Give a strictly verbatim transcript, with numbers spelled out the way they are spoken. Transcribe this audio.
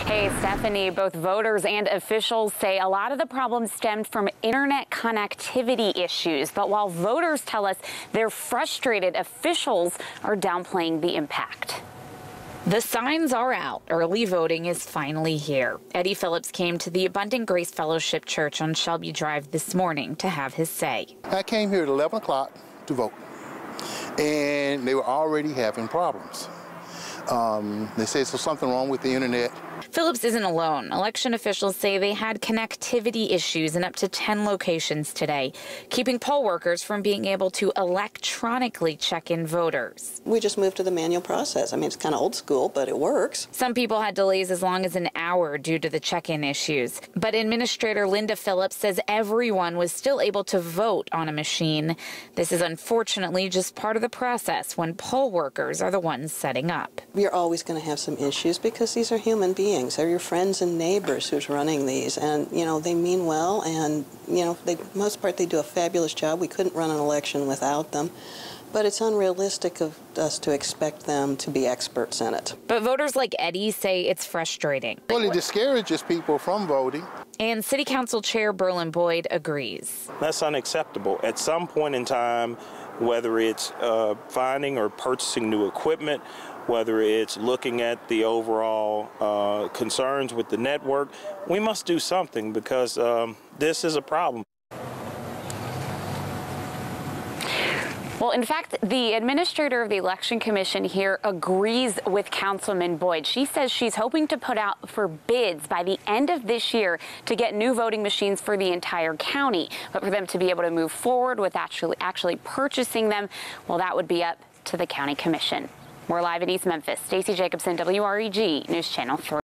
Hey, Stephanie, both voters and officials say a lot of the problem stemmed from internet connectivity issues. But while voters tell us they're frustrated, officials are downplaying the impact. The signs are out. Early voting is finally here. Eddie Phillips came to the Abundant Grace Fellowship Church on Shelby Drive this morning to have his say. I came here at eleven o'clock to vote, and they were already having problems. Um, they say there's something wrong with the internet. Phillips isn't alone. Election officials say they had connectivity issues in up to ten locations today, keeping poll workers from being able to electronically check in voters. We just moved to the manual process. I mean, it's kind of old school, but it works. Some people had delays as long as an hour due to the check-in issues. But Administrator Linda Phillips says everyone was still able to vote on a machine. This is unfortunately just part of the process when poll workers are the ones setting up. You're always going to have some issues because these are human beings. They're your friends and neighbors who's running these, and you know they mean well, and you know they, for the most part they do a fabulous job. We couldn't run an election without them, but it's unrealistic of us to expect them to be experts in it. But voters like Eddie say it's frustrating. Well, it discourages people from voting. And City Council Chair Berlin Boyd agrees. That's unacceptable. At some point in time, whether it's uh, finding or purchasing new equipment, whether it's looking at the overall uh, concerns with the network, we must do something because um, this is a problem. Well, in fact, the administrator of the Election Commission here agrees with Councilman Boyd. She says she's hoping to put out for bids by the end of this year to get new voting machines for the entire county. But for them to be able to move forward with actually, actually purchasing them, well, that would be up to the County Commission. We're live in East Memphis. Stacey Jacobson, W R E G News Channel three.